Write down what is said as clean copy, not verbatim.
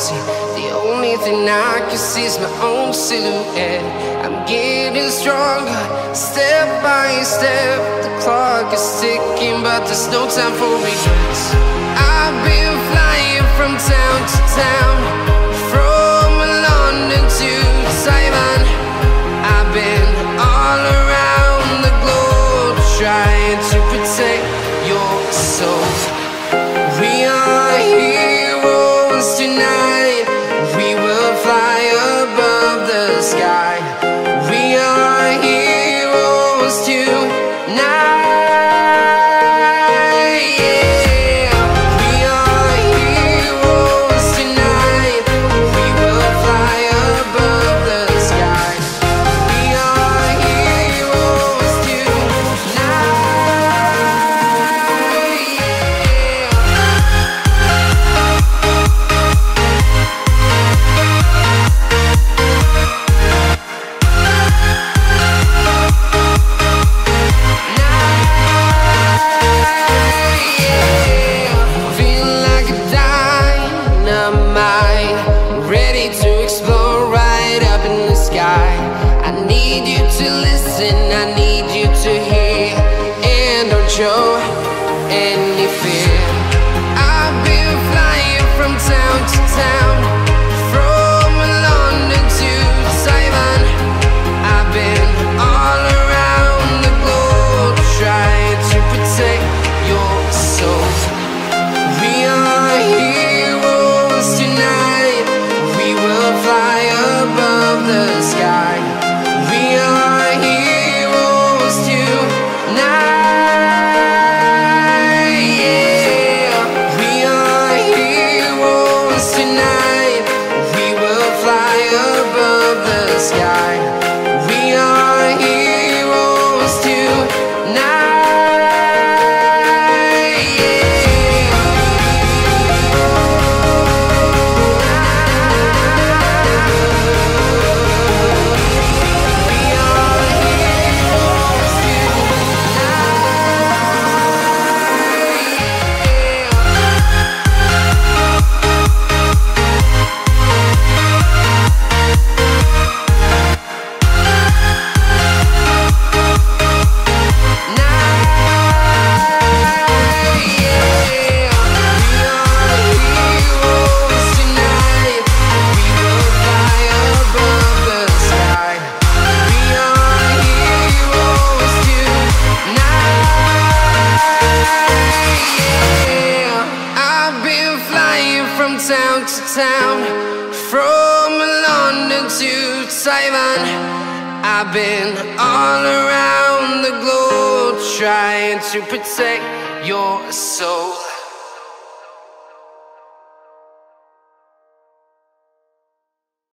see. The only thing I can see is my own silhouette. I'm getting stronger, step by step. The clock is ticking, but there's no time for regrets. I've been flying from town to town, from London to Taiwan. I've been all around the globe, trying to protect your soul. We are heroes tonight. We will fly above the sky. We are heroes tonight. Yeah. We are heroes tonight. We will fly above the sky. We are heroes tonight. I need you to listen, I need you to hear, and don't show any fear. I've been flying from town to town, from London to Taiwan. I've been all around the globe, trying to protect your soul. We are heroes tonight. We will fly above the sky. We are heroes tonight. Yeah. We are heroes tonight. We will fly above the sky. We are heroes tonight. Town to town, from London to Taiwan. I've been all around the globe, trying to protect your soul.